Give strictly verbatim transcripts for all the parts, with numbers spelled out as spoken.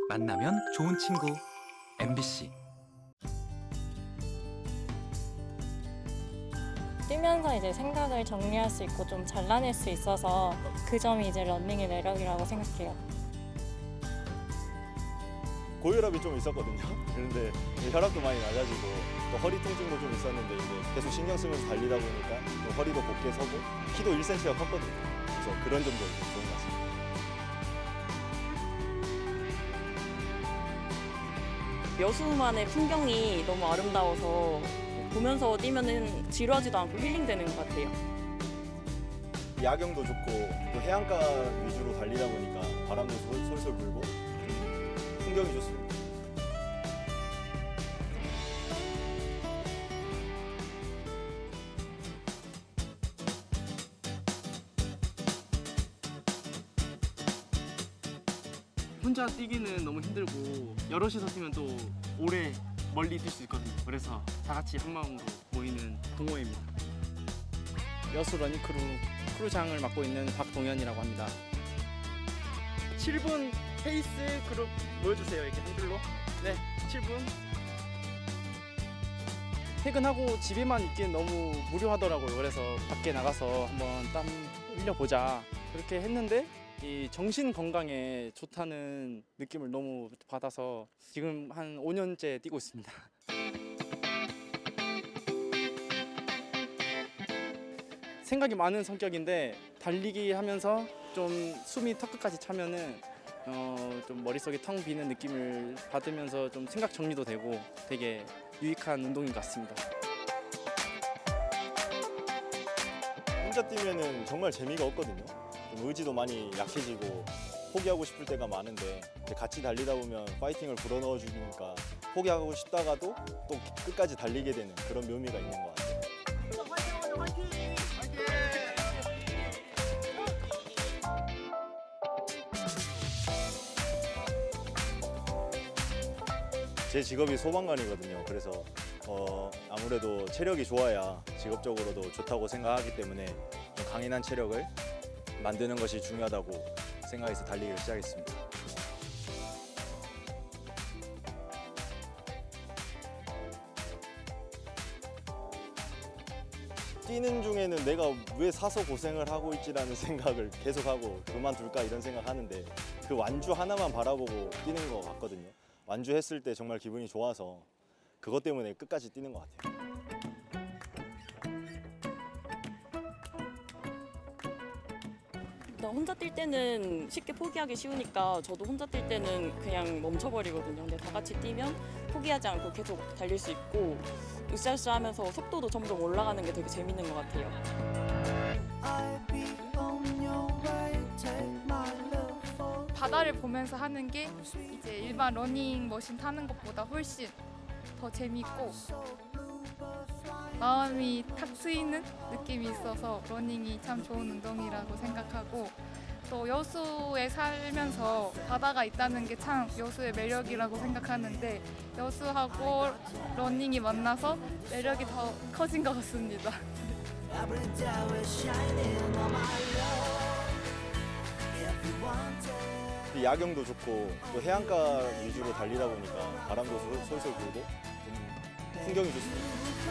만나면 좋은 친구 엠비씨. 뛰면서 이제 생각을 정리할 수 있고 좀 잘라낼 수 있어서 그 점이 이제 러닝의 매력이라고 생각해요. 고혈압이 좀 있었거든요. 그런데 혈압도 많이 낮아지고 또 허리 통증도 좀 있었는데 이제 계속 신경 쓰면서 달리다 보니까 좀 허리도 곧게 서고 키도 일 센티미터가 컸거든요. 그래서 그런 점도 좀 좋은 것 같습니다. 여수만의 풍경이 너무 아름다워서 보면서 뛰면은 지루하지도 않고 힐링되는 것 같아요. 야경도 좋고 또 해안가 위주로 달리다 보니까 바람도 솔- 솔솔 불고 풍경이 좋습니다. 혼자 뛰기는 너무 힘들고 여럿이서 뛰면 또 오래 멀리 뛸 수 있거든요. 그래서 다 같이 한 마음으로 모이는 동호회입니다. 여수 러닝크루 크루장을 맡고 있는 박동현이라고 합니다. 칠 분 페이스 그룹 보여주세요. 이렇게 한 줄로. 네, 칠 분. 퇴근하고 집에만 있기엔 너무 무료하더라고요. 그래서 밖에 나가서 한번 땀 흘려보자 그렇게 했는데 이 정신 건강에 좋다는 느낌을 너무 받아서 지금 한 오 년째 뛰고 있습니다. 생각이 많은 성격인데 달리기 하면서 좀 숨이 턱끝까지 차면은 어, 좀 머릿속이 텅 비는 느낌을 받으면서 좀 생각 정리도 되고 되게 유익한 운동인 것 같습니다. 혼자 뛰면은 정말 재미가 없거든요. 좀 의지도 많이 약해지고 포기하고 싶을 때가 많은데 같이 달리다 보면 파이팅을 불어넣어 주니까 포기하고 싶다가도 또 끝까지 달리게 되는 그런 묘미가 있는 것 같아요. 제 직업이 소방관이거든요. 그래서 어, 아무래도 체력이 좋아야 직업적으로도 좋다고 생각하기 때문에 좀 강인한 체력을 만드는 것이 중요하다고 생각해서 달리기를 시작했습니다. 뛰는 중에는 내가 왜 사서 고생을 하고 있지라는 생각을 계속하고 그만둘까 이런 생각하는데 그 완주 하나만 바라보고 뛰는 것 같거든요. 완주했을 때 정말 기분이 좋아서 그것 때문에 끝까지 뛰는 것 같아요. 일단 혼자 뛸 때는 쉽게 포기하기 쉬우니까 저도 혼자 뛸 때는 그냥 멈춰버리거든요. 근데 다 같이 뛰면 포기하지 않고 계속 달릴 수 있고 으쌰으쌰 하면서 속도도 점점 올라가는 게 되게 재밌는 것 같아요. 바다를 보면서 하는 게 이제 일반 러닝머신 타는 것보다 훨씬 더 재밌고 마음이 탁 트이는 느낌이 있어서 러닝이 참 좋은 운동이라고 생각하고 또 여수에 살면서 바다가 있다는 게 참 여수의 매력이라고 생각하는데 여수하고 러닝이 만나서 매력이 더 커진 것 같습니다. 야경도 좋고 또 해안가 위주로 달리다 보니까 바람도 솔- 솔솔 불고 좀 풍경이 좋습니다.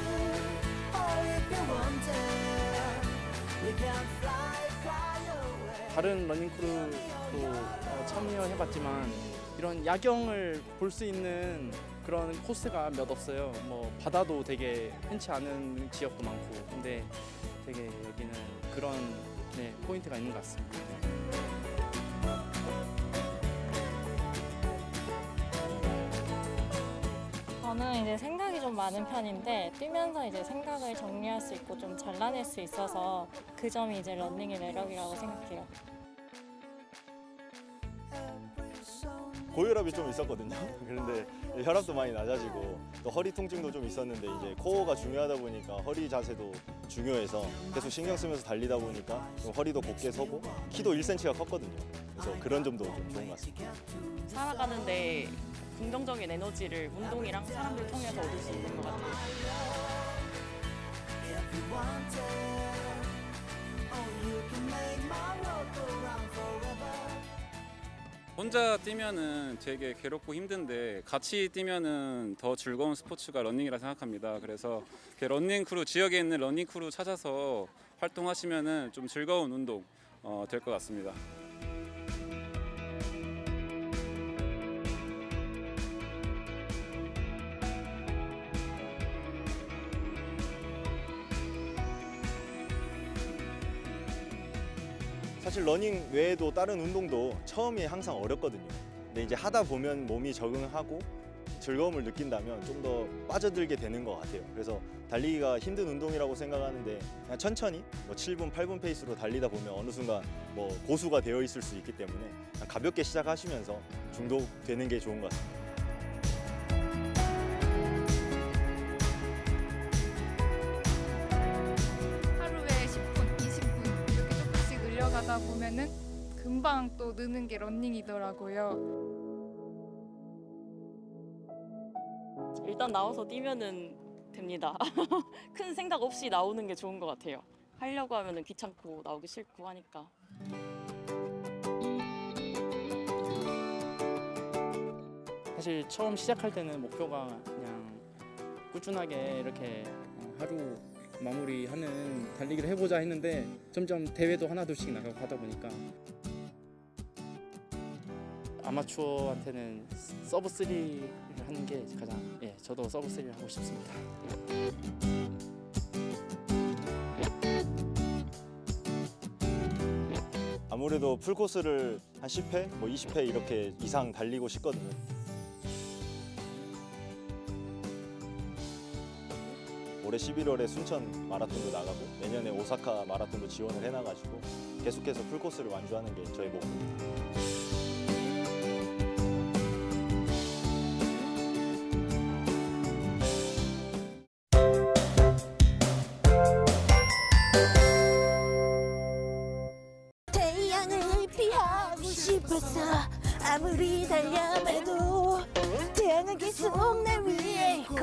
다른 러닝크루도 어, 참여해봤지만 이런 야경을 볼 수 있는 그런 코스가 몇 없어요. 뭐 바다도 되게 흔치 않은 지역도 많고 근데 되게 여기는 그런 네, 포인트가 있는 것 같습니다. 저는 이제 생각이 좀 많은 편인데 뛰면서 이제 생각을 정리할 수 있고 좀 잘라낼 수 있어서 그 점이 이제 러닝의 매력이라고 생각해요. 고혈압이 좀 있었거든요. 그런데 혈압도 많이 낮아지고 또 허리 통증도 좀 있었는데 이제 코어가 중요하다 보니까 허리 자세도 중요해서 계속 신경 쓰면서 달리다 보니까 좀 허리도 곧게 서고 키도 일 센티미터가 컸거든요. 그래서 그런 점도 좀 좋은 것 같습니다. 살아가는데 긍정적인 에너지를 운동이랑 사람들 통해서 얻을 수 있는 것 같아요. 혼자 뛰면은 되게 괴롭고 힘든데 같이 뛰면은 더 즐거운 스포츠가 러닝이라 생각합니다. 그래서 이렇게 러닝 크루, 지역에 있는 러닝 크루 찾아서 활동하시면은 좀 즐거운 운동 어, 될 것 같습니다. 사실 러닝 외에도 다른 운동도 처음이 항상 어렵거든요. 근데 이제 하다 보면 몸이 적응하고 즐거움을 느낀다면 좀 더 빠져들게 되는 것 같아요. 그래서 달리기가 힘든 운동이라고 생각하는데 그냥 천천히 뭐 칠 분, 팔 분 페이스로 달리다 보면 어느 순간 뭐 고수가 되어 있을 수 있기 때문에 그냥 가볍게 시작하시면서 중독되는 게 좋은 것 같습니다. 하루에 십 분, 이십 분 이렇게 조금씩 늘려가다 보면은 금방 또 느는 게 러닝이더라고요. 일단 나와서 뛰면은 됩니다. 큰 생각 없이 나오는 게 좋은 것 같아요. 하려고 하면은 귀찮고 나오기 싫고 하니까. 사실 처음 시작할 때는 목표가 그냥 꾸준하게 이렇게 하루 마무리하는 달리기를 해보자 했는데 점점 대회도 하나둘씩 나가고 하다 보니까 아마추어한테는 서브 쓰리를 하는 게 가장 예 저도 서브 쓰리를 하고 싶습니다. 아무래도 풀코스를 한 십 회, 뭐 이십 회 이렇게 이상 달리고 싶거든요. 올해 십일월에 순천 마라톤도 나가고 내년에 오사카 마라톤도 지원을 해놔가지고 계속해서 풀코스를 완주하는 게 저의 목표입니다. 태양을 피하고 싶었어. 아무리 달려봐도 태양은 계속 날 위에 있고.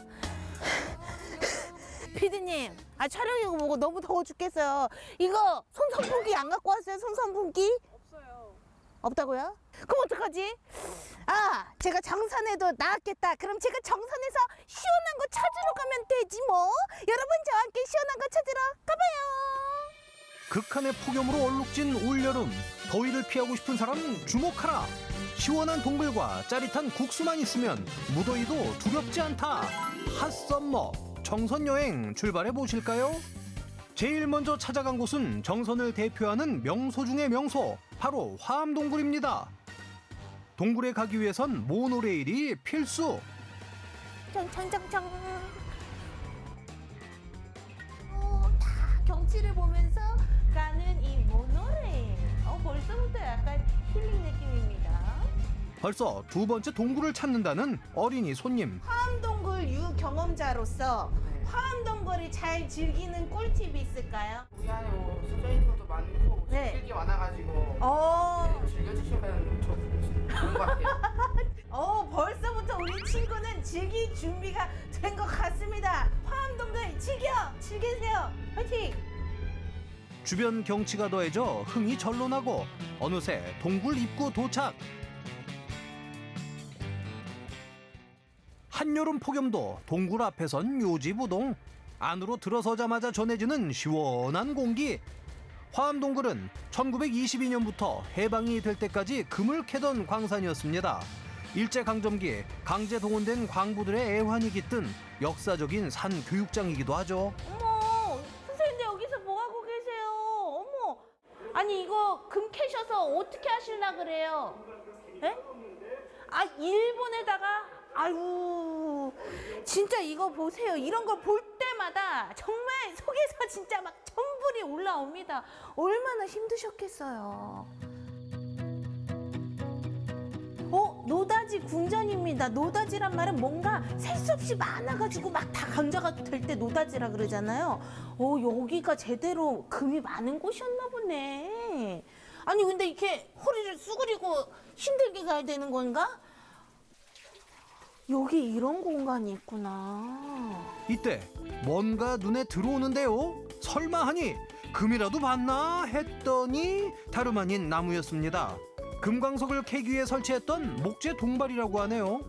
피디님, 아 촬영이고 뭐고 너무 더워 죽겠어요. 이거 손선풍기 안 갖고 왔어요? 손선풍기? 없어요. 없다고요? 그럼 어떡하지? 아, 제가 정선에도 나왔겠다. 그럼 제가 정선에서 시원한 거 찾으러 가면 되지 뭐. 여러분 저와 함께 시원한 거 찾으러 가봐요. 극한의 폭염으로 얼룩진 올여름, 더위를 피하고 싶은 사람 주목하라. 시원한 동굴과 짜릿한 국수만 있으면 무더위도 두렵지 않다. 핫썸머 정선 여행 출발해 보실까요? 제일 먼저 찾아간 곳은 정선을 대표하는 명소 중의 명소, 바로 화암동굴입니다. 동굴에 가기 위해선 모노레일이 필수. 청청청청. 어, 다 경치를 보면서 가는 이 모노레일. 어, 벌써부터 약간 힐링 느낌입니다. 벌써 두 번째 동굴을 찾는다는 어린이 손님. 화암동굴 유경험자로서 화암동굴이 잘 즐기는 꿀팁이 있을까요? 우리 안에 뭐 쏟아 있는 것도 많고 네. 즐길 게 많아가지고 어, 즐겨주시면 좋은 것 같아요. 어, 벌써부터 우리 친구는 즐길 준비가 된 것 같습니다. 화암동굴 즐겨! 즐기세요! 화이팅! 주변 경치가 더해져 흥이 절로 나고 어느새 동굴 입구 도착. 한여름 폭염도 동굴 앞에선 요지부동. 안으로 들어서자마자 전해지는 시원한 공기. 화암동굴은 천구백이십이 년부터 해방이 될 때까지 금을 캐던 광산이었습니다. 일제강점기 강제 동원된 광부들의 애환이 깃든 역사적인 산 교육장이기도 하죠. 어머, 선생님들 여기서 뭐 하고 계세요? 어머, 아니 이거 금 캐셔서 어떻게 하실라 그래요? 에? 아, 일본에다가? 아유, 진짜 이거 보세요. 이런 거 볼 때마다 정말 속에서 진짜 막 천불이 올라옵니다. 얼마나 힘드셨겠어요. 어, 노다지 궁전입니다. 노다지란 말은 뭔가 셀 수 없이 많아가지고 막 다 감자가 될 때 노다지라 그러잖아요. 어, 여기가 제대로 금이 많은 곳이었나 보네. 아니 근데 이렇게 허리를 쑤그리고 힘들게 가야 되는 건가? 여기 이런 공간이 있구나. 이때 뭔가 눈에 들어오는데요. 설마 하니 금이라도 봤나 했더니 다름 아닌 나무였습니다. 금광석을 캐기 위해 설치했던 목재 동발이라고 하네요.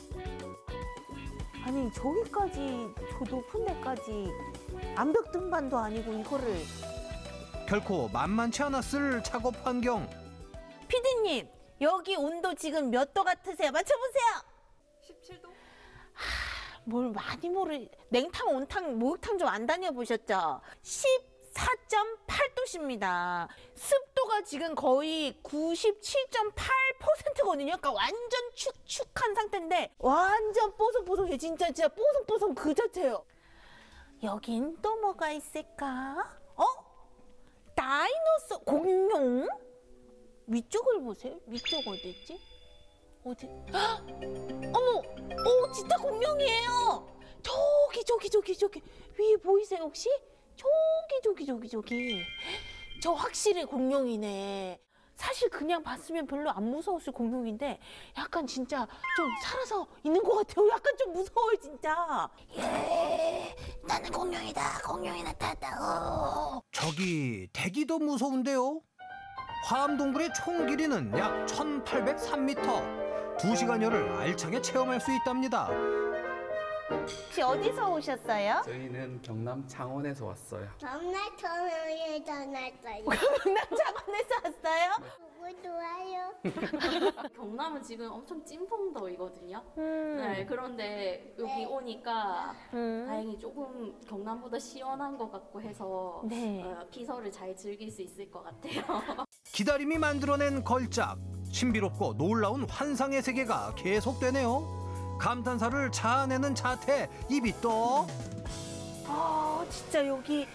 아니 저기까지 저 높은 데까지 암벽 등반도 아니고 이거를. 결코 만만치 않았을 작업 환경. 피디님 여기 온도 지금 몇 도 같으세요? 맞춰보세요. 십칠 도? 하, 뭘 많이 모르. 냉탕 온탕 목욕탕 좀 안 다녀보셨죠? 십사 점 팔 도십니다. 습도가 지금 거의 구십칠 점 팔 퍼센트거든요. 그러니까 완전 축축한 상태인데 완전 뽀송뽀송해. 진짜 진짜 뽀송뽀송 그 자체예요. 여긴 또 뭐가 있을까? 어? 다이노소 공룡? 위쪽을 보세요. 위쪽 어디 있지? 어디? 헉! 어머! 오 진짜 공룡이에요. 저기 저기 저기 저기 위에 보이세요 혹시? 저기 저기 저기 저기 저 확실히 공룡이네. 사실 그냥 봤으면 별로 안 무서웠을 공룡인데 약간 진짜 좀 살아서 있는 것 같아요. 약간 좀 무서워요 진짜. 예, 나는 공룡이다. 공룡이 나타났다. 저기 대기도 무서운데요. 화암동굴의 총 길이는 약 천팔백삼 미터. 두 시간여를 알차게 체험할 수 있답니다. 혹시 어디서 오셨어요? 저희는 경남 창원에서 왔어요. 경남 창원에서 왔어요. 경남 창원에서 왔어요? 너무 좋아요. 경남은 지금 엄청 찜통더위거든요. 음. 네, 그런데 여기 네. 오니까 음. 다행히 조금 경남보다 시원한 것 같고 해서 네. 어, 피서를 잘 즐길 수 있을 것 같아요. 기다림이 만들어낸 걸작. 신비롭고 놀라운 환상의 세계가 계속되네요. 감탄사를 자아내는 자태, 입이 떠. 아 진짜 여기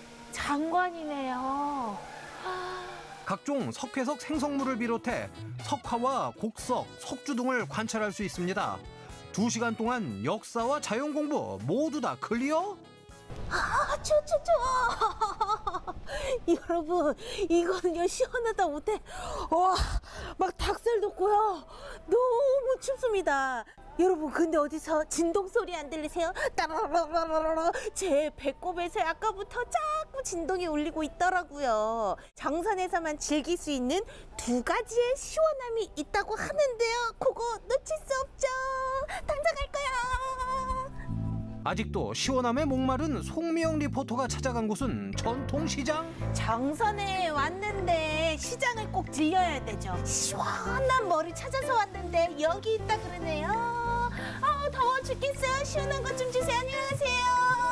장관이네요. 각종 석회석 생성물을 비롯해 석화와 곡석, 석주 등을 관찰할 수 있습니다. 두 시간 동안 역사와 자연 공부 모두 다 클리어? 아, 추워, 추워, 추워. 여러분, 이거는요, 시원하다 못해. 와, 막 닭살 돋고요. 너무 춥습니다. 여러분, 근데 어디서 진동 소리 안 들리세요? 따라라라라라. 제 배꼽에서 아까부터 자꾸 진동이 울리고 있더라고요. 정선에서만 즐길 수 있는 두 가지의 시원함이 있다고 하는데요. 그거 놓칠 수 없죠. 당장 갈 거야. 아직도 시원함에 목마른 송미영 리포터가 찾아간 곳은 전통시장. 정선에 왔는데 시장을 꼭 들려야 되죠. 시원한 머리 찾아서 왔는데 여기 있다 그러네요. 아 더워 죽겠어요. 시원한 것 좀 주세요. 안녕하세요.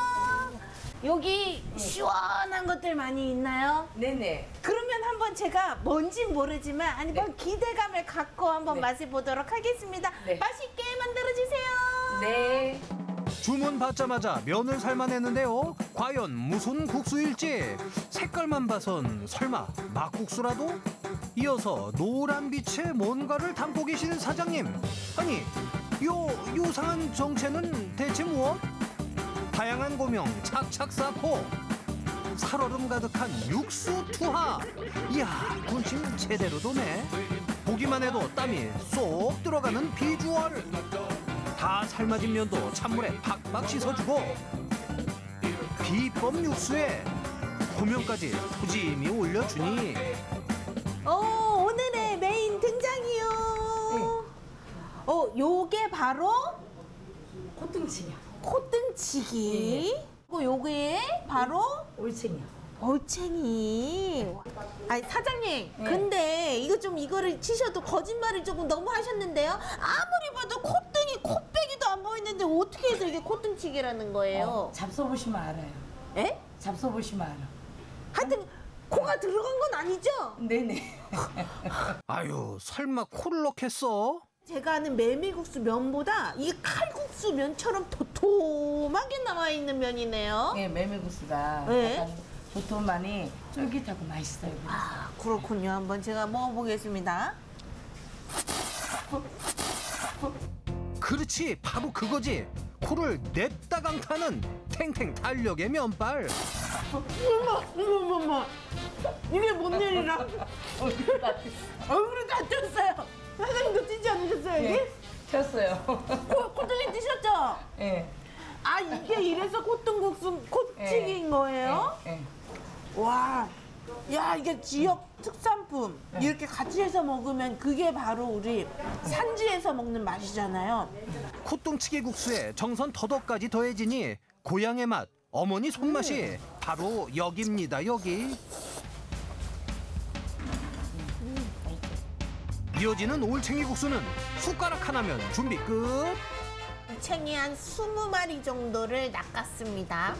여기 네. 시원한 것들 많이 있나요? 네네. 그러면 한번 제가 뭔진 모르지만 한번 네. 기대감을 갖고 한번 네. 맛을 보도록 하겠습니다. 네. 맛있게 만들어주세요. 네. 주문 받자마자 면을 삶아냈는데요. 과연 무슨 국수일지 색깔만 봐선 설마 막국수라도? 이어서 노란 빛에 뭔가를 담고 계신 사장님. 아니 요 요상한 정체는 대체 무엇? 다양한 고명 착착 쌓고 살얼음 가득한 육수 투하. 이야 군침 제대로 도네. 보기만 해도 땀이 쏙 들어가는 비주얼. 다 삶아진 면도 찬물에 팍팍 씻어주고 비법 육수에 고명까지 푸짐히 올려주니 어 오늘의 메인 등장이요. 네. 어 요게 바로 콧등치기요. 콧등치기. 네. 그리고 요게 바로 올챙이요. 올챙이. 아니 사장님, 네. 근데 이거 좀 이거를 치셔도 거짓말을 조금 너무 하셨는데요. 아무리 봐도 콧등이 콧배기도 안 보이는데 어떻게 해서 이게 콧등치기라는 거예요? 어, 잡숴보시면 알아요. 에? 잡숴보시면 알아. 하여튼 코가 들어간 건 아니죠? 네네. 아유 설마 코를 넣겠어? 제가 아는 메밀국수 면보다 이 칼국수 면처럼 도톰하게 나와 있는 면이네요. 네, 메밀국수가 네. 약간 도톰하니 쫄깃하고 맛있어요. 그래서. 아 그렇군요. 한번 제가 먹어보겠습니다. 그렇지 바로 그거지. 코를 냅다 강타는 탱탱 탄력의 면발. 어머 어머 어머 이게 뭔 일이라 얼굴이 다 쪘어요. 사장님도 찌지 않으셨어요 이게? 네, 쪘어요. 코, 콧등에 찌셨죠? 네. 아 이게 이래서 콧등국수 콧찌개인 네. 거예요? 네. 네. 와 야, 이게 지역 특산품 이렇게 같이 해서 먹으면 그게 바로 우리 산지에서 먹는 맛이잖아요. 콧등치기 국수에 정선 더덕까지 더해지니 고향의 맛, 어머니 손맛이 바로 여기입니다, 여기. 이어지는 올챙이 국수는 숟가락 하나면 준비 끝. 올챙이 한 스무 마리 정도를 낚았습니다.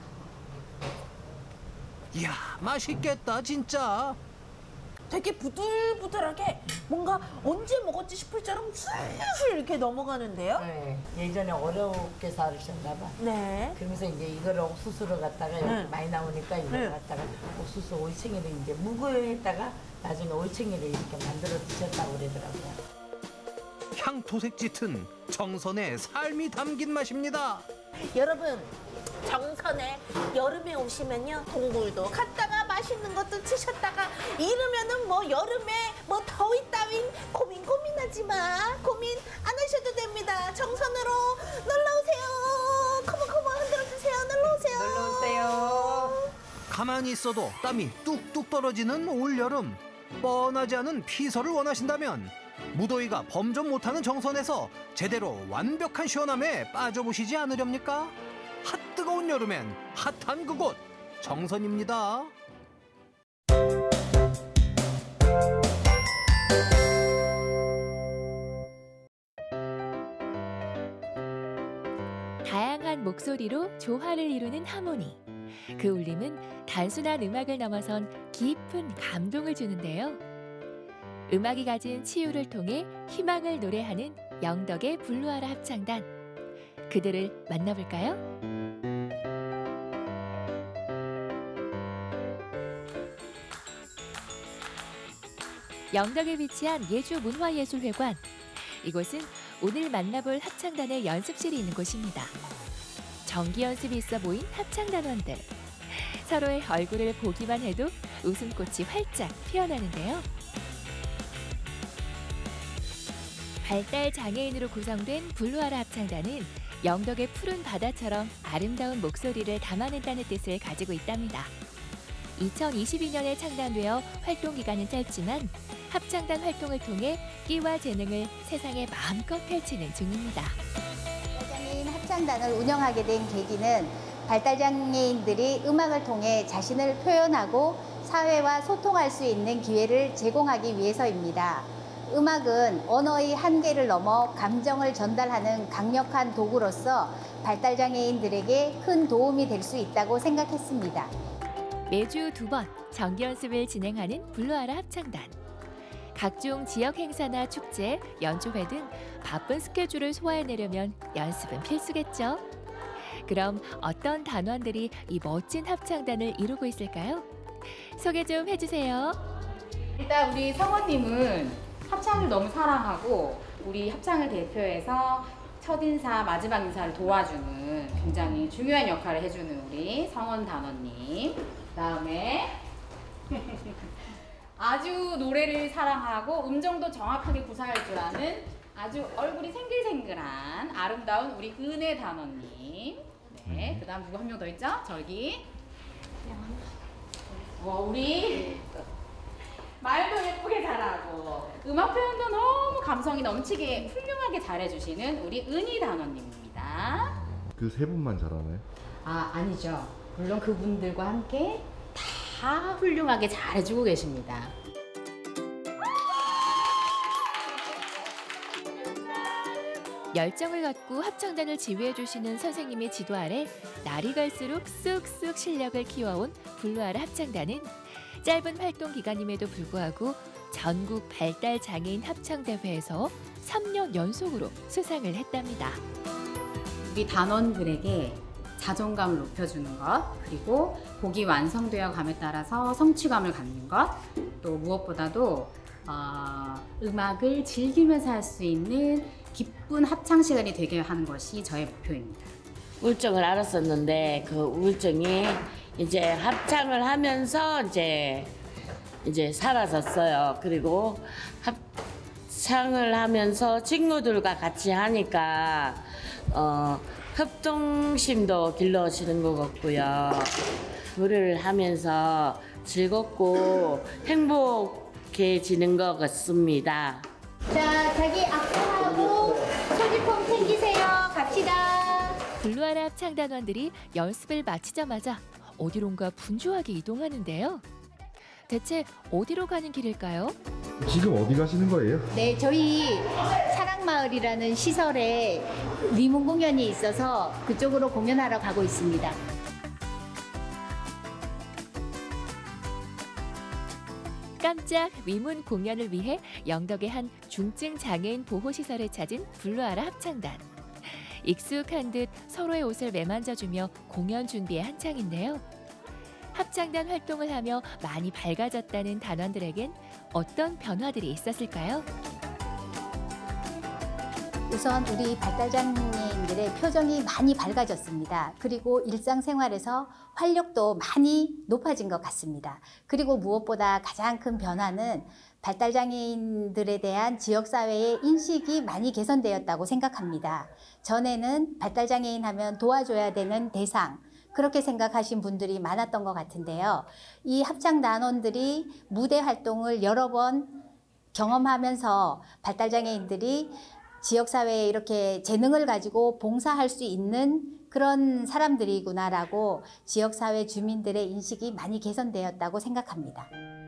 이야, 맛있겠다, 진짜. 되게 부들부들하게 뭔가 언제 먹었지 싶을 정도로 술술 이렇게 넘어가는데요. 네, 예전에 어렵게 살으셨나 봐. 네. 그러면서 이제 이거를 옥수수로 갖다가 네. 여기 많이 나오니까 이걸 네. 갖다가 옥수수 올챙이를 이제 무거했다가 나중에 올챙이를 이렇게 만들어 드셨다고 그러더라고요. 향토색 짙은 정선의 삶이 담긴 맛입니다. 여러분, 정선에 여름에 오시면요 동굴도 갔다가 맛있는 것도 드셨다가 이러면은 뭐 여름에 뭐 더위 따윈 고민 고민하지 마. 고민 안 하셔도 됩니다. 정선으로 놀러 오세요. 컴온 컴온 흔들어 주세요. 놀러 오세요. 놀러 오세요. 가만히 있어도 땀이 뚝뚝 떨어지는 올여름. 뻔하지 않은 피서를 원하신다면 무더위가 범접 못하는 정선에서 제대로 완벽한 시원함에 빠져보시지 않으렵니까? 핫뜨거운 여름엔 핫한 그곳 정선입니다. 다양한 목소리로 조화를 이루는 하모니. 그 울림은 단순한 음악을 넘어선 깊은 감동을 주는데요. 음악이 가진 치유를 통해 희망을 노래하는 영덕의 블루아라 합창단. 그들을 만나볼까요? 영덕에 위치한 예주문화예술회관. 이곳은 오늘 만나볼 합창단의 연습실이 있는 곳입니다. 정기 연습이 있어 보인 합창단원들. 서로의 얼굴을 보기만 해도 웃음꽃이 활짝 피어나는데요. 발달 장애인으로 구성된 블루아라 합창단은 영덕의 푸른 바다처럼 아름다운 목소리를 담아낸다는 뜻을 가지고 있답니다. 이천이십이 년에 창단되어 활동 기간은 짧지만 합창단 활동을 통해 끼와 재능을 세상에 마음껏 펼치는 중입니다. 발달장애인 합창단을 운영하게 된 계기는 발달장애인들이 음악을 통해 자신을 표현하고 사회와 소통할 수 있는 기회를 제공하기 위해서입니다. 음악은 언어의 한계를 넘어 감정을 전달하는 강력한 도구로서 발달장애인들에게 큰 도움이 될 수 있다고 생각했습니다. 매주 두 번 정기 연습을 진행하는 블루아라 합창단. 각종 지역 행사나 축제, 연주회 등 바쁜 스케줄을 소화해내려면 연습은 필수겠죠. 그럼 어떤 단원들이 이 멋진 합창단을 이루고 있을까요? 소개 좀 해주세요. 일단 우리 성원님은 합창을 너무 사랑하고 우리 합창을 대표해서 첫인사, 마지막 인사를 도와주는 굉장히 중요한 역할을 해주는 우리 성원 단원님. 그다음에 아주 노래를 사랑하고 음정도 정확하게 구사할 줄 아는 아주 얼굴이 생글생글한 아름다운 우리 은혜 단원님. 네, 그다음 누구 한 명 더 있죠? 저기. 어, 우리 말도 예쁘게 잘하고 음악 표현도 너무 감성이 넘치게 훌륭하게 잘해주시는 우리 은희 단원님입니다. 그 세 분만 잘하나요? 아, 아니죠. 물론 그분들과 함께 다 훌륭하게 잘해주고 계십니다. 열정을 갖고 합창단을 지휘해주시는 선생님의 지도 아래 날이 갈수록 쑥쑥 실력을 키워온 블루아라 합창단은 짧은 활동 기간임에도 불구하고 전국 발달 장애인 합창대회에서 삼 년 연속으로 수상을 했답니다. 우리 단원들에게 자존감을 높여주는 것, 그리고 곡이 완성되어 감에 따라서 성취감을 갖는 것, 또 무엇보다도 어, 음악을 즐기면서 할 수 있는 기쁜 합창 시간이 되게 하는 것이 저의 목표입니다. 우울증을 앓았었는데 그 우울증이 이제 합창을 하면서 이제 이제 사라졌어요. 그리고 합창을 하면서 친구들과 같이 하니까 어, 협동심도 길러지는 것 같고요. 노래를 하면서 즐겁고 행복해지는 것 같습니다. 자, 자기 악수하고 소지품 챙기세요. 갑시다. 블루아라 합창단원들이 연습을 마치자마자 어디론가 분주하게 이동하는데요. 대체 어디로 가는 길일까요? 지금 어디 가시는 거예요? 네, 저희 사랑마을이라는 시설에 위문 공연이 있어서 그쪽으로 공연하러 가고 있습니다. 깜짝 위문 공연을 위해 영덕의 한 중증 장애인 보호시설에 찾은 블루아라 합창단. 익숙한 듯 서로의 옷을 매만져주며 공연 준비에 한창인데요. 합창단 활동을 하며 많이 밝아졌다는 단원들에겐 어떤 변화들이 있었을까요? 우선 우리 발달장애인들의 표정이 많이 밝아졌습니다. 그리고 일상생활에서 활력도 많이 높아진 것 같습니다. 그리고 무엇보다 가장 큰 변화는 발달장애인들에 대한 지역사회의 인식이 많이 개선되었다고 생각합니다. 전에는 발달장애인 하면 도와줘야 되는 대상, 그렇게 생각하신 분들이 많았던 것 같은데요. 이 합창단원들이 무대 활동을 여러 번 경험하면서 발달장애인들이 지역사회에 이렇게 재능을 가지고 봉사할 수 있는 그런 사람들이구나라고 지역사회 주민들의 인식이 많이 개선되었다고 생각합니다.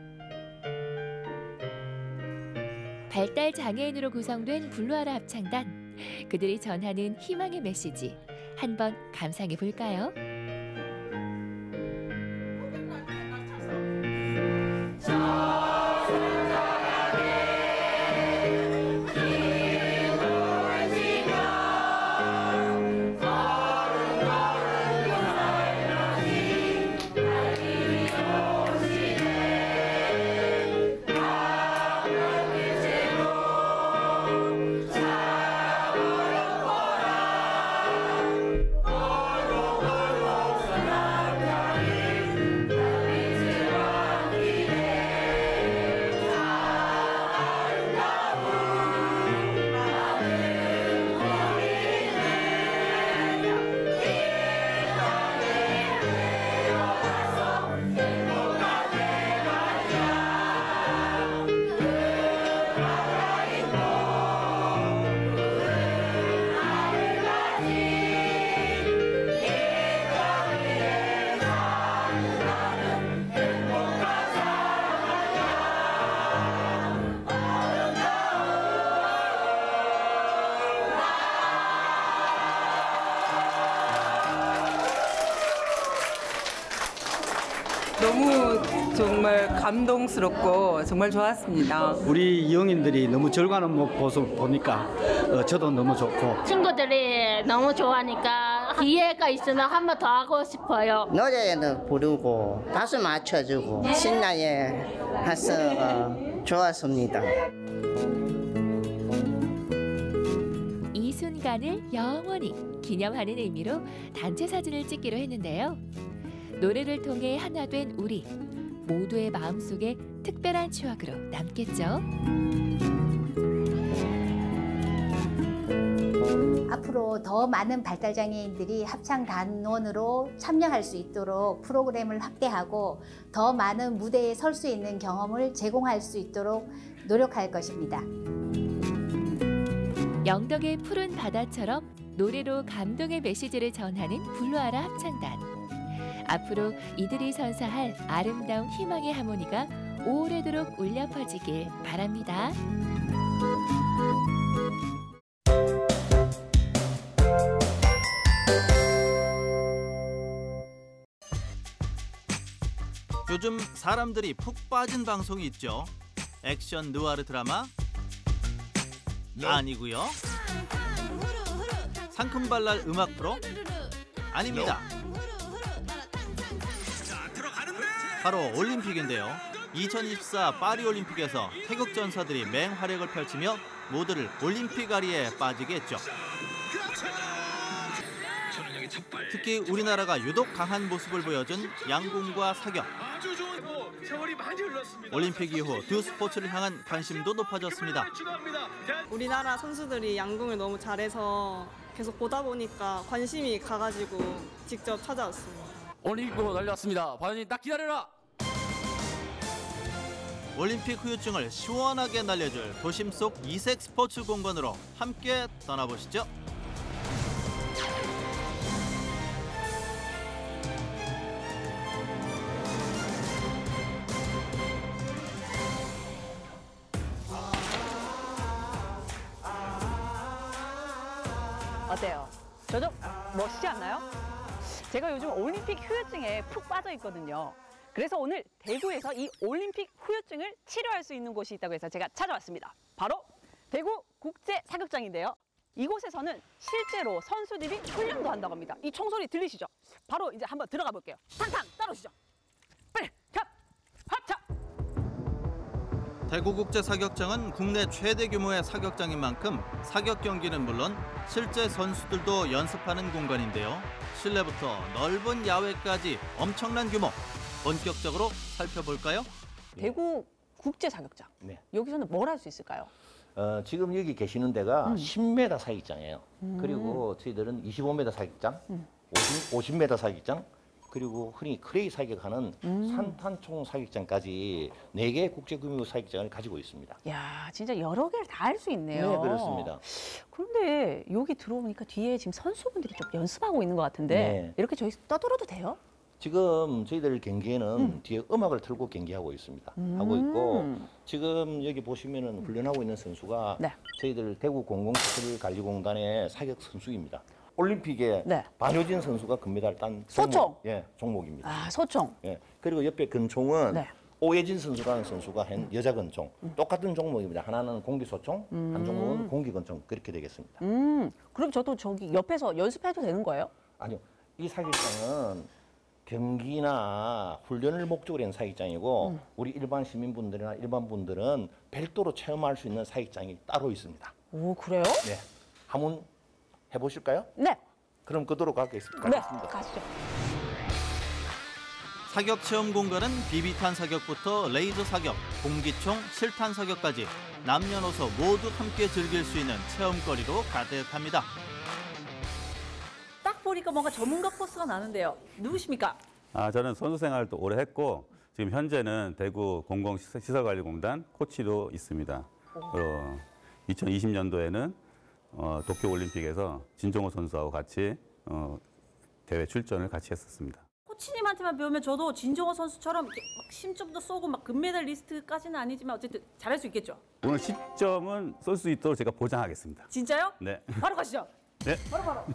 발달장애인으로 구성된 블루아라 합창단. 그들이 전하는 희망의 메시지 한번 감상해 볼까요? 너무 정말 감동스럽고 정말 좋았습니다. 우리 이영인들이 너무 즐거워하는 모습 보니까 어, 저도 너무 좋고 친구들이 너무 좋아하니까 기회가 있으면 한 번 더 하고 싶어요. 노래는 부르고 가수 맞춰주고 신나게 해서 어, 좋았습니다. 이 순간을 영원히 기념하는 의미로 단체 사진을 찍기로 했는데요. 노래를 통해 하나 된 우리 모두의 마음속에 특별한 추억으로 남겠죠. 앞으로 더 많은 발달장애인들이 합창단원으로 참여할 수 있도록 프로그램을 확대하고 더 많은 무대에 설 수 있는 경험을 제공할 수 있도록 노력할 것입니다. 영덕의 푸른 바다처럼 노래로 감동의 메시지를 전하는 블루아라 합창단. 앞으로 이들이 선사할 아름다운 희망의 하모니가 오래도록 울려 퍼지길 바랍니다. 요즘 사람들이 푹 빠진 방송이 있죠. 액션 느와르 드라마? 아니고요. 상큼발랄 음악 프로? 아닙니다. 바로 올림픽인데요. 이천이십사 파리올림픽에서 태극 전사들이 맹활약을 펼치며 모두를 올림픽 아리에 빠지게 했죠. 특히 우리나라가 유독 강한 모습을 보여준 양궁과 사격. 올림픽 이후 두 스포츠를 향한 관심도 높아졌습니다. 우리나라 선수들이 양궁을 너무 잘해서 계속 보다 보니까 관심이 가가지고 직접 찾아왔습니다. 올림픽으로 달려왔습니다. 과연이 딱 기다려라. 올림픽 후유증을 시원하게 날려줄 도심 속 이색 스포츠 공간으로 함께 떠나보시죠. 어때요? 저 좀 멋지지 않나요? 제가 요즘 올림픽 후유증에 푹 빠져 있거든요. 그래서 오늘 대구에서 이 올림픽 후유증을 치료할 수 있는 곳이 있다고 해서 제가 찾아왔습니다. 바로 대구 국제사격장인데요. 이곳에서는 실제로 선수들이 훈련도 한다고 합니다. 이 총소리 들리시죠? 바로 이제 한번 들어가 볼게요. 탕탕 따라오시죠. 빨리 갑! 합차! 대구국제사격장은 국내 최대 규모의 사격장인 만큼 사격 경기는 물론 실제 선수들도 연습하는 공간인데요. 실내부터 넓은 야외까지 엄청난 규모. 본격적으로 살펴볼까요? 대구 국제사격장. 네. 여기서는 뭘 할 수 있을까요? 어, 지금 여기 계시는 데가 음. 십 미터 사격장이에요. 음. 그리고 저희들은 이십오 미터 사격장, 음. 오십, 오십 미터 사격장, 그리고 흔히 크레이 사격하는 음. 산탄총 사격장까지 네 개의 국제 규모 사격장을 가지고 있습니다. 야, 진짜 여러 개를 다 할 수 있네요. 네, 그렇습니다. 그런데 여기 들어오니까 뒤에 지금 선수분들이 좀 연습하고 있는 것 같은데 네. 이렇게 저희 떠들어도 돼요? 지금 저희들 경기에는 음. 뒤에 음악을 틀고 경기하고 있습니다. 음. 하고 있고 지금 여기 보시면은 훈련하고 있는 선수가 네. 저희들 대구 공공시설관리공단의 사격 선수입니다. 올림픽에 네. 반효진 선수가 금메달 딴 소총? 종목, 예, 종목입니다. 아, 소총. 예. 그리고 옆에 근총은 네. 오예진 선수라는 선수가 한 여자 근총. 똑같은 종목입니다. 하나는 공기소총, 음. 한 종목은 공기근총. 그렇게 되겠습니다. 음, 그럼 저도 저기 옆에서 연습해도 되는 거예요? 아니요. 이 사격장은 경기나 훈련을 목적으로 한 사격장이고 음. 우리 일반 시민분들이나 일반 분들은 별도로 체험할 수 있는 사격장이 따로 있습니다. 오, 그래요? 네. 한번 해보실까요? 네. 그럼 그도록 가겠습니다. 네, 가시죠. 사격 체험 공간은 비비탄 사격부터 레이저 사격, 공기총, 실탄 사격까지 남녀노소 모두 함께 즐길 수 있는 체험거리로 가득합니다. 딱 보니까 뭔가 전문가 포스가 나는데요. 누구십니까? 아, 저는 선수 생활도 오래 했고 지금 현재는 대구 공공시설관리공단 코치도 있습니다. 어, 이천이십 년도에는 어, 도쿄올림픽에서 진종호 선수하고 같이 어, 대회 출전을 같이 했었습니다. 코치님한테만 배우면 저도 진종호 선수처럼 이렇게 막 십 점도 쏘고 막 금메달 리스트까지는 아니지만 어쨌든 잘할 수 있겠죠? 오늘 십 점은 쏠 수 있도록 제가 보장하겠습니다. 진짜요? 네. 바로 가시죠. 네. 바로 바로.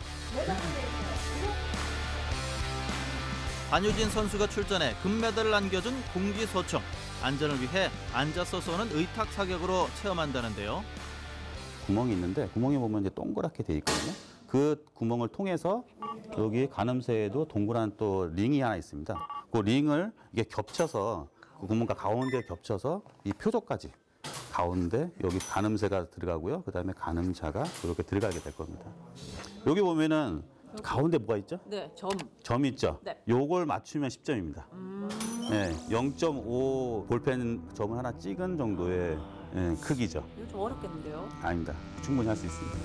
반효진 선수가 출전해 금메달을 안겨준 공기소총. 안전을 위해 앉아서 쏘는 의탁 사격으로 체험한다는데요. 구멍이 있는데 구멍에 보면 이제 동그랗게 돼 있거든요. 그 구멍을 통해서 여기 가늠쇠에도 동그란 또 링이 하나 있습니다. 그 링을 이게 겹쳐서 그 구멍과 가운데 겹쳐서 이 표적까지 가운데 여기 가늠쇠가 들어가고요. 그다음에 가늠자가 이렇게 들어가게 될 겁니다. 여기 보면은 가운데 뭐가 있죠? 네, 점. 점 있죠? 네. 요걸 맞추면 십 점입니다. 음. 네, 영 점 오 볼펜 점을 하나 찍은 정도의 예, 크기죠. 이거 좀 어렵겠는데요? 아닙니다. 충분히 할 수 있습니다.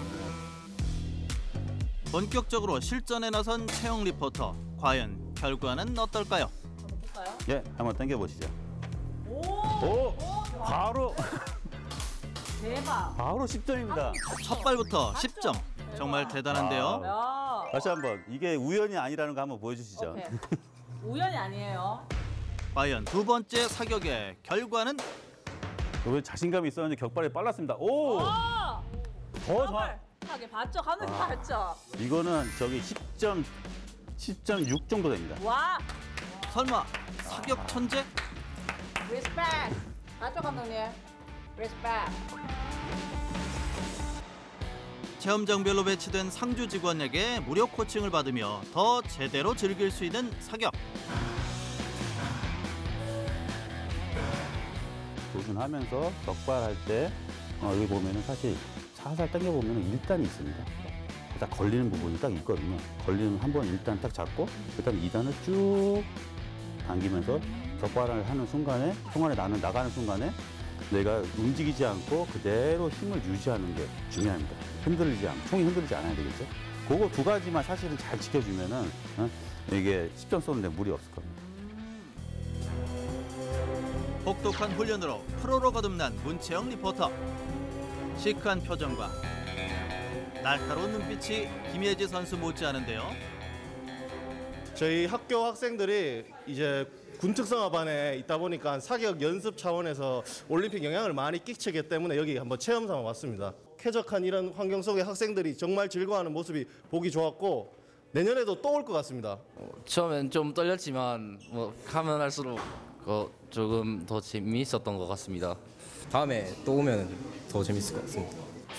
본격적으로 실전에 나선 채영 리포터. 과연 결과는 어떨까요? 볼까요? 예, 한번 당겨보시죠. 오! 오! 바로 대박. 바로 십 점입니다. 첫 발부터 십 점. 정말 대단한데요. 야. 다시 한번 이게 우연이 아니라는 거 한번 보여주시죠. 오케이. 우연이 아니에요. 과연 두 번째 사격의 결과는? 왜 자신감이 있었는지 격발이 빨랐습니다. 오! 아! 더 좋아. 하게 봤죠? 가는 거 아. 봤죠? 이거는 저기 십 점, 십 점 육 정도 됩니다. 와! 설마 사격 천재? 리스펙! 맞죠, 감독님? 리스펙! 체험장별로 배치된 상주 직원에게 무료 코칭을 받으며 더 제대로 즐길 수 있는 사격. 조준하면서 격발할 때 어, 여기 보면은 사실 살살 당겨 보면은 일단이 있습니다. 딱 걸리는 부분이 딱 있거든요. 걸리는 한번 일단 딱 잡고 그다음 이 단을 쭉 당기면서 격발을 하는 순간에 총알이 나는 나가는 순간에 내가 움직이지 않고 그대로 힘을 유지하는 게 중요합니다. 흔들리지 않고 총이 흔들리지 않아야 되겠죠. 그거 두 가지만 사실은 잘 지켜주면은 어? 이게 십 점 쏘는데 무리 없을 겁니다. 혹독한 훈련으로 프로로 거듭난 문채영 리포터. 시크한 표정과 날카로운 눈빛이 김예지 선수 못지않은데요. 저희 학교 학생들이 이제 군특성화반에 있다 보니까 사격 연습 차원에서 올림픽 영향을 많이 끼치기 때문에 여기 한번 체험 삼아 왔습니다. 쾌적한 이런 환경 속에 학생들이 정말 즐거워하는 모습이 보기 좋았고 내년에도 또 올 것 같습니다. 처음엔 좀 떨렸지만 뭐 가면 할수록 어, 조금 더 재미있었던 것 같습니다. 다음에 또 오면 더 재밌을 것 같습니다.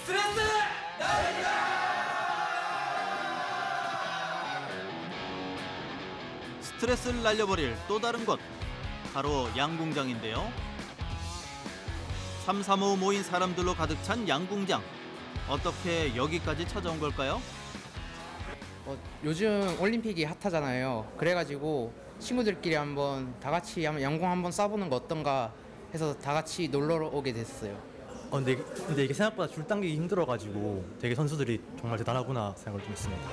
스트레스를 날려버릴 또 다른 곳, 바로 양궁장인데요. 삼삼오오 모인 사람들로 가득 찬 양궁장. 어떻게 여기까지 찾아온 걸까요? 어, 요즘 올림픽이 핫하잖아요. 그래가지고 친구들끼리 한번 다 같이 한번 양궁 한번 쏴보는 거 어떤가 해서 다 같이 놀러 오게 됐어요. 어, 근데, 근데 이게 생각보다 줄 당기기 힘들어가지고 되게 선수들이 정말 대단하구나 생각을 좀 했습니다.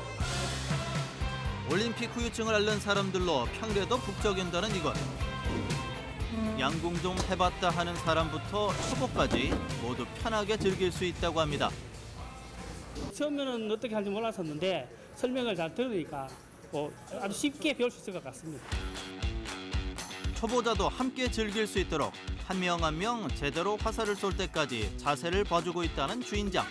올림픽 후유증을 앓는 사람들로 평래도 북적인다는 이곳. 양궁 좀 해봤다 하는 사람부터 초보까지 모두 편하게 즐길 수 있다고 합니다. 처음에는 어떻게 하는지 몰랐었는데 설명을 잘 들으니까 뭐 아주 쉽게 배울 수 있을 것 같습니다. 초보자도 함께 즐길 수 있도록 한 명 한 명 제대로 화살을 쏠 때까지 자세를 봐주고 있다는 주인장.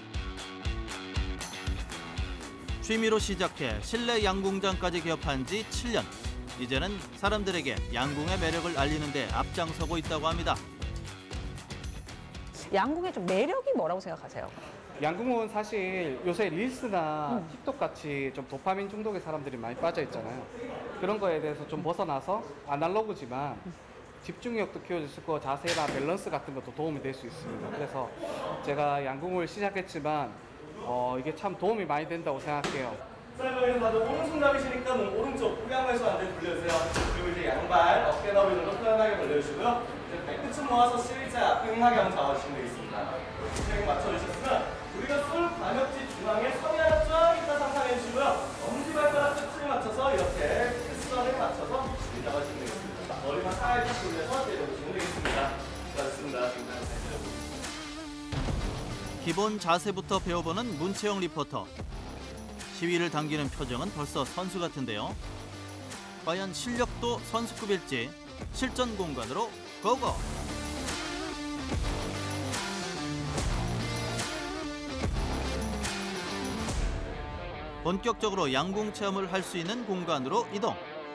취미로 시작해 실내 양궁장까지 개업한 지 칠 년. 이제는 사람들에게 양궁의 매력을 알리는 데 앞장서고 있다고 합니다. 양궁의 좀 매력이 뭐라고 생각하세요? 양궁은 사실 요새 릴스나 틱톡 같이 좀 도파민 중독의 사람들이 많이 빠져 있잖아요. 그런 거에 대해서 좀 벗어나서 아날로그지만 집중력도 키워줄 수 있고 자세나 밸런스 같은 것도 도움이 될 수 있습니다. 그래서 제가 양궁을 시작했지만 어, 이게 참 도움이 많이 된다고 생각해요. 썰거에서 다들 오른손 잡이시니까 오른쪽 후양발손 안대 돌려주세요. 그리고 이제 양발 어깨 너비 정도 편안하게 벌려주시고요. 이제 백끝을 모아서 실자 평하게 한번 잡아주시면 되겠습니다. 진행 맞춰주셨으면 우리가 쏠 반역지 중앙에 선이 하나 쫙 있다 상상해주시고요. 엄지발가락 끝을 맞춰서 이렇게 끝선에 맞춰서 잡아주시면 되겠습니다. 머리만 살짝 돌려서 내려주시면 되겠습니다. 수고하셨습니다. 지금까지 기본 자세부터 배워보는 문채영 리포터. 시위를 당기는 표정은 벌써 선수 같은데요. 과연 실력도 선수급일지 실전 공간으로 고고! 본격적으로 양궁 체험을 할 수 있는 공간으로 이동.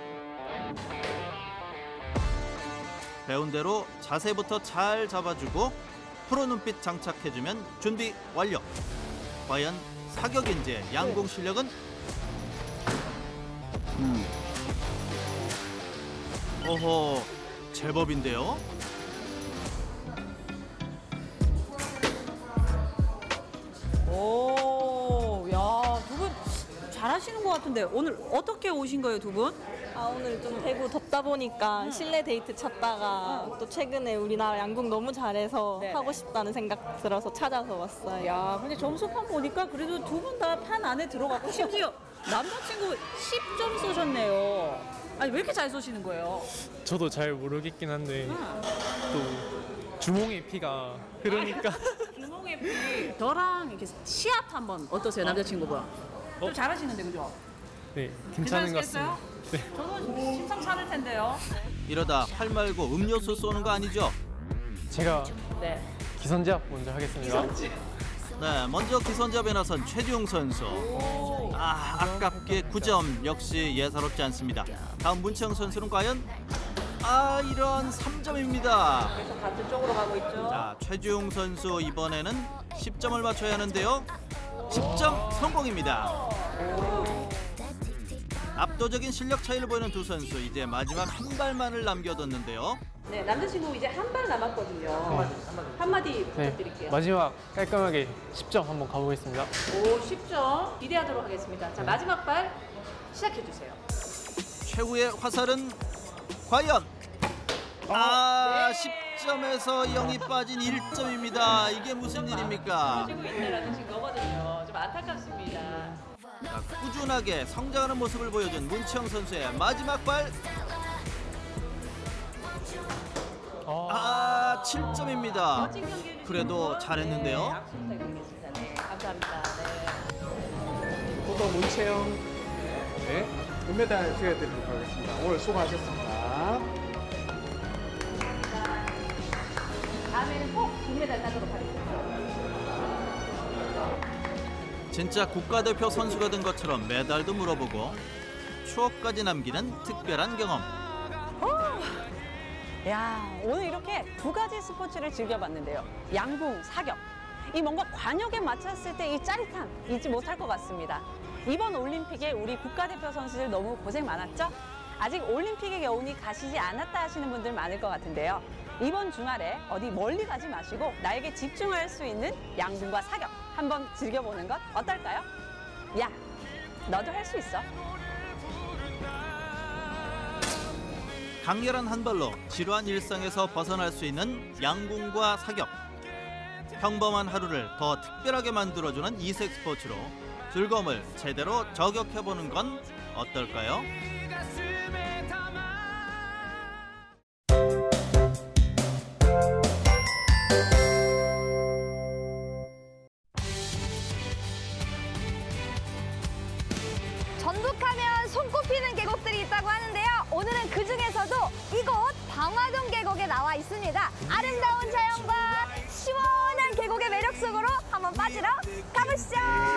배운 대로 자세부터 잘 잡아주고 프로 눈빛 장착해주면 준비 완료. 과연 사격인지 양궁 실력은? 음. 오호, 제법인데요. 오, 야, 두 분 잘하시는 것 같은데 오늘 어떻게 오신 거예요, 두 분? 아, 오늘 좀 대구 덥다 보니까 실내 데이트 찾다가 또 최근에 우리나라 양궁 너무 잘해서 네네. 하고 싶다는 생각 들어서 찾아서 왔어요. 야, 근데 점수판 보니까 그래도 두 분 다 판 안에 들어갔고 심지어 남자친구 십 점 쏘셨네요. 아니, 왜 이렇게 잘 쏘시는 거예요? 저도 잘 모르겠긴 한데 또 주몽의 피가 흐르니까 주몽의 피. 저랑 이렇게 시합 한번 어떠세요, 남자친구분? 좀 잘하시는데, 그죠? 네, 괜찮은 것 같습니다. 네. 저도 심상치 않을 텐데요. 이러다 활 말고 음료수 쏘는 거 아니죠? 제가 네. 기선제압 먼저 하겠습니다. 네, 먼저 기선제압에 나선 최지웅 선수. 아, 아깝게 구 점. 역시 예사롭지 않습니다. 다음 문채영 선수는 과연? 아, 이런 삼 점입니다. 그래서 같은 쪽으로 가고 있죠. 자, 최지웅 선수 이번에는 십 점을 맞춰야 하는데요. 십 점 성공입니다. 압도적인 실력 차이를 보이는 두 선수, 이제 마지막 한 발만을 남겨뒀는데요. 네, 남자친구 이제 한 발 남았거든요. 한마디 부탁드릴게요. 네, 마지막 깔끔하게 십 점 한번 가보겠습니다. 오, 십 점 기대하도록 하겠습니다. 자, 마지막 발 시작해주세요. 최후의 화살은 과연? 아, 십 점에서 영이 빠진 일 점입니다. 이게 무슨 일입니까? 가지고 있다라는 증거거든요. 좀 안타깝습니다. 자, 꾸준하게 성장하는 모습을 보여준 문채영 선수의 마지막 발. 아, 칠 점입니다. 그래도 잘했는데요. 네, 감사합니다. 네. 포도 문채영 네, 금메달 수여드리도록 하겠습니다. 오늘 수고하셨습니다. 다음에는 꼭 금메달 따도록 하겠습니다. 진짜 국가대표 선수가 된 것처럼 메달도 물어보고 추억까지 남기는 특별한 경험. 야, 오늘 이렇게 두 가지 스포츠를 즐겨봤는데요. 양궁, 사격. 이 뭔가 관역에 맞췄을 때 이 짜릿함 잊지 못할 것 같습니다. 이번 올림픽에 우리 국가대표 선수들 너무 고생 많았죠? 아직 올림픽의 여운이 가시지 않았다 하시는 분들 많을 것 같은데요. 이번 주말에 어디 멀리 가지 마시고 나에게 집중할 수 있는 양궁과 사격 한번 즐겨보는 것 어떨까요? 야, 너도 할 수 있어. 강렬한 한 발로 지루한 일상에서 벗어날 수 있는 양궁과 사격. 평범한 하루를 더 특별하게 만들어주는 이색 스포츠로 즐거움을 제대로 저격해보는 건 어떨까요? 전북하면 손꼽히는 계곡들이 있다고 하는데요. 오늘은 그 중에서도 이곳 방화동 계곡에 나와 있습니다. 아름다운 자연과 시원한 계곡의 매력 속으로 한번 빠지러 가보시죠.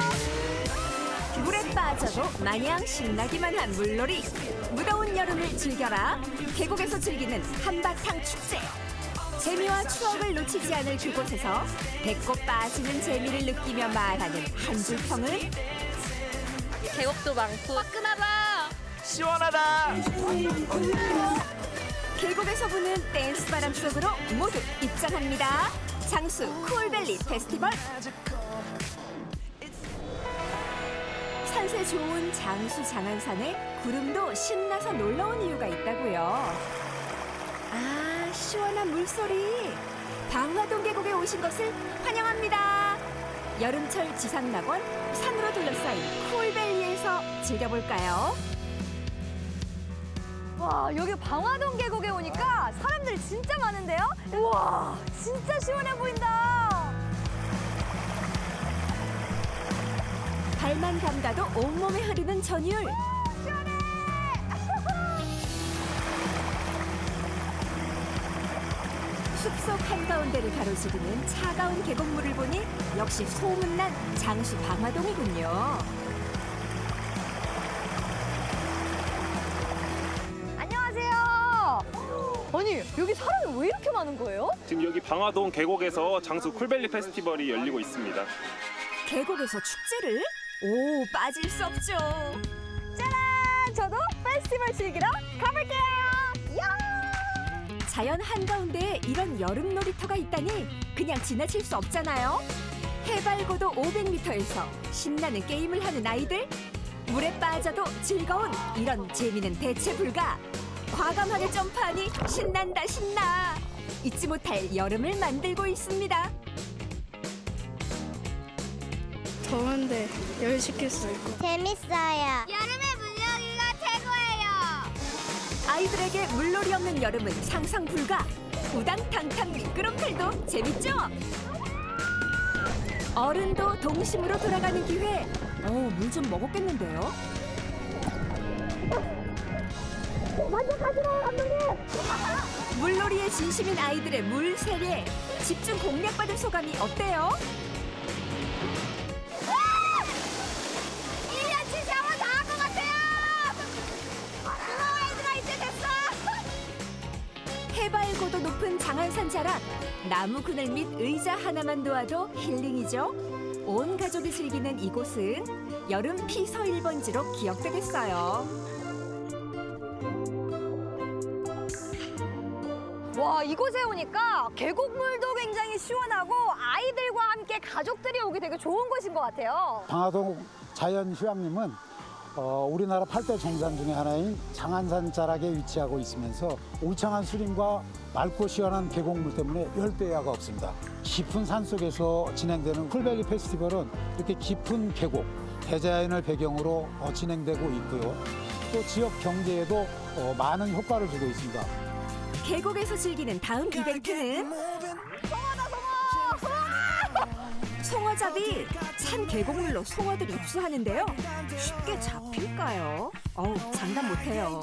물에 빠져도 마냥 신나기만 한 물놀이. 무더운 여름을 즐겨라. 계곡에서 즐기는 한바탕 축제. 재미와 추억을 놓치지 않을 그곳에서 배꼽 빠지는 재미를 느끼며 말하는 한 줄 평은 계곡도 많고 화끈하다. 시원하다. 계곡에서 부는 댄스 바람 속으로 모두 입장합니다. 장수 쿨밸리 페스티벌. 산세 좋은 장수 장안산에 구름도 신나서 놀러온 이유가 있다고요. 아, 시원한 물소리. 방화동 계곡에 오신 것을 환영합니다. 여름철 지상낙원 산으로 둘러싸인 쿨밸리에서 즐겨볼까요? 와, 여기 방화동 계곡에 오니까 사람들 진짜 많은데요? 우와, 진짜 시원해 보인다. 발만 담가도 온몸에 흐르는 전율. 시원해. 숲속 한가운데를 가로지르는 차가운 계곡물을 보니 역시 소문난 장수 방화동이군요. 안녕하세요. 아니, 여기 사람이 왜 이렇게 많은 거예요? 지금 여기 방화동 계곡에서 장수 쿨밸리 페스티벌이 열리고 있습니다. 계곡에서 축제를? 오, 빠질 수 없죠. 짜란! 저도 페스티벌 즐기러 가볼게요. 야! 자연 한가운데에 이런 여름 놀이터가 있다니 그냥 지나칠 수 없잖아요. 해발 고도 오백 미터에서 신나는 게임을 하는 아이들. 물에 빠져도 즐거운 이런 재미는 대체 불가. 과감하게 점프하니 신난다 신나. 잊지 못할 여름을 만들고 있습니다. 더운데 열시킬 수 있고 재밌어요. 여름의 물놀이가 최고예요. 아이들에게 물놀이 없는 여름은 상상 불가. 우당탕탕 미끄럼틀도 재밌죠? 어른도 동심으로 돌아가는 기회. 어, 물 좀 먹었겠는데요? 먼저 가시나요, 감독님? 물놀이에 진심인 아이들의 물 세례. 집중 공략받은 소감이 어때요? 일 년치 샤워 다 한 것 같아요. 고마워, 얘들아, 이제 됐어. 해발 고도 높은 장안산 자락. 나무 그늘 밑 의자 하나만 놓아도 힐링이죠. 온 가족이 즐기는 이곳은 여름 피서 일 번지로 기억되겠어요. 와, 이곳에 오니까 계곡물도 굉장히 시원하고 아이들과 함께 가족들이 오기 되게 좋은 곳인 것 같아요. 방화동 자연휴양림은 어, 우리나라 팔 대 정산 중에 하나인 장안산 자락에 위치하고 있으면서 울창한 수림과 맑고 시원한 계곡물 때문에 열대야가 없습니다. 깊은 산속에서 진행되는 쿨밸리 페스티벌은 이렇게 깊은 계곡, 대자연을 배경으로 어, 진행되고 있고요. 또 지역 경제에도 어, 많은 효과를 주고 있습니다. 계곡에서 즐기는 다음 이벤트는 송어다 송어! 송어! 송어잡이. 찬 계곡물로 송어들이 입수하는데요. 쉽게 잡힐까요? 어우, 장담 못해요.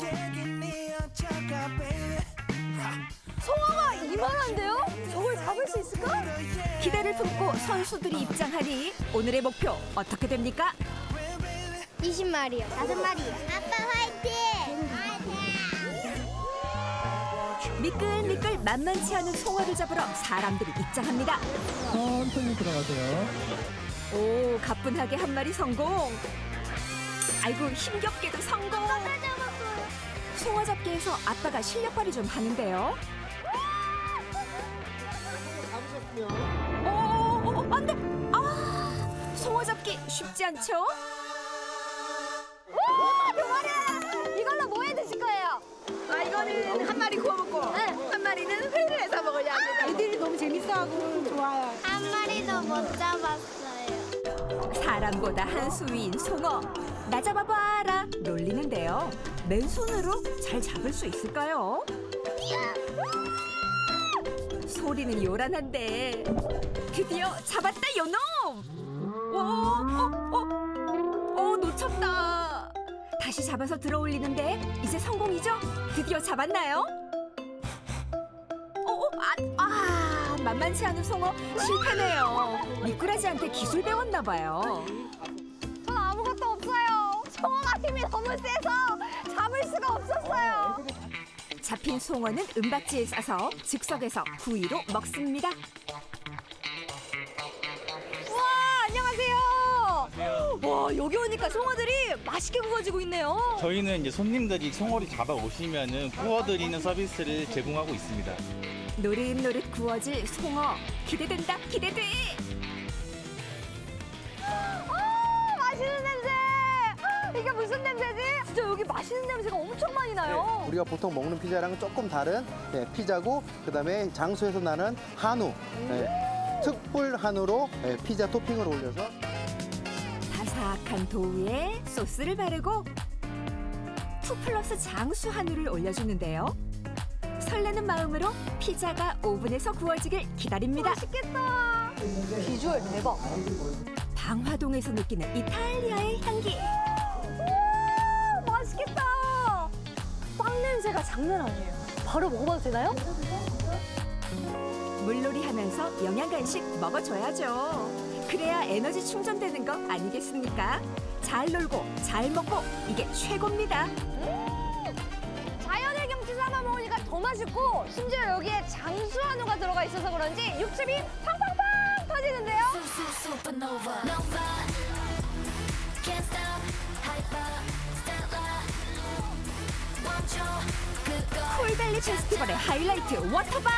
송어가 이만한데요? 저걸 잡을 수 있을까? 기대를 품고 선수들이 입장하니 오늘의 목표 어떻게 됩니까? 이십 마리요. 다섯 마리. 아빠 화이팅! 미끌미끌 만만치 않은 송어를 잡으러 사람들이 입장합니다. 천천히 들어가세요. 오, 가뿐하게 한 마리 성공. 아이고, 힘겹게도 성공. 송어 잡기에서 아빠가 실력 발휘 좀 하는데요. 오, 오, 오, 안 돼. 아, 송어 잡기 쉽지 않죠? 오, 두 마리! 이걸로 뭐 해 드실 거예요? 아, 이거는 한 마리 구워 먹고 한 마리는 회를 해서 먹어야 합니다. 애들이 너무 재밌어하고 좋아요. 한 마리도 못 잡았어요. 사람보다 한 수 위인 송어. 나 잡아봐라 놀리는데요. 맨손으로 잘 잡을 수 있을까요? 소리는 요란한데 드디어 잡았다 요놈. 오, 어, 어, 어, 놓쳤다. 다시 잡아서 들어올리는데 이제 성공이죠? 드디어 잡았나요? 어, 어, 아, 아, 만만치 않은 송어 실패네요. 미꾸라지한테 기술 배웠나 봐요. 전 아무것도 없어요. 송어가 힘이 너무 세서 잡을 수가 없었어요. 잡힌 송어는 은박지에 싸서 즉석에서 구이로 먹습니다. 와, 안녕하세요. 와, 여기 오니까 송어들이 맛있게 구워지고 있네요. 저희는 이제 손님들이 송어를 잡아 오시면은 구워드리는 서비스를 제공하고 있습니다. 노릇노릇 구워질 송어. 기대된다, 기대돼. 아, 맛있는 냄새. 이게 무슨 냄새지? 진짜 여기 맛있는 냄새가 엄청 많이 나요. 네, 우리가 보통 먹는 피자랑은 조금 다른 네, 피자고 그다음에 장수에서 나는 한우, 네, 특불 한우로 네, 피자 토핑을 올려서 바삭한 도우 위에 소스를 바르고 투 플러스 장수 한우를 올려주는데요. 설레는 마음으로 피자가 오븐에서 구워지길 기다립니다. 맛있겠다. 비주얼 대박. 방화동에서 느끼는 이탈리아의 향기. 오, 맛있겠다. 빵 냄새가 장난 아니에요. 바로 먹어봐도 되나요? 물놀이 하면서 영양 간식 먹어줘야죠. 그래야 에너지 충전되는 거 아니겠습니까? 잘 놀고 잘 먹고 이게 최고입니다. 음, 자연의 경치 삼아 먹으니까 더 맛있고 심지어 여기에 장수 한우가 들어가 있어서 그런지 육즙이 팡팡팡 터지는데요. 쿨밸리 페스티벌의 하이라이트 워터밤.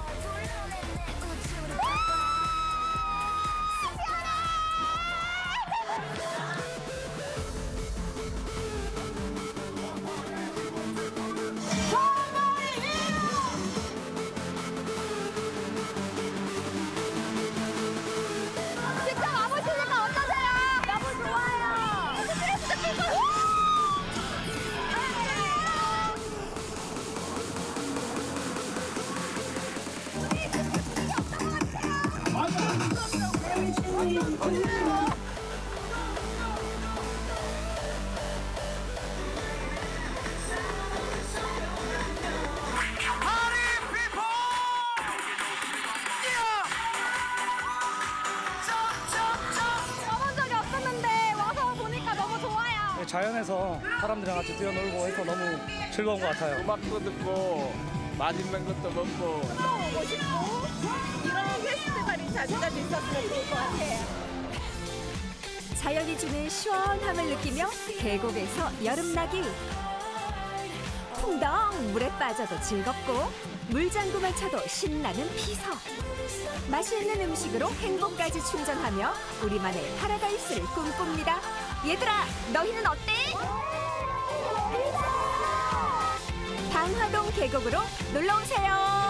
직접 와보시니까 어떠세요? 너무 좋아요. 스트레스도 풀고. 와본 적이 없었는데 와서 보니까 너무 좋아요. 자연에서 사람들이랑 같이 뛰어놀고 해서 너무 즐거운 것 같아요. 음악도 듣고 맛있는 것도 먹고 보고 싶고 이런 페스티벌이 자주자주 있었으면 좋을 것 같아요. 자연이 주는 시원함을 느끼며 계곡에서 여름나기. 풍덩 물에 빠져도 즐겁고 물장구만 쳐도 신나는 피서. 맛있는 음식으로 행복까지 충전하며 우리만의 파라다이스를 꿈꿉니다. 얘들아, 너희는 어때? 방화동 계곡으로 놀러오세요.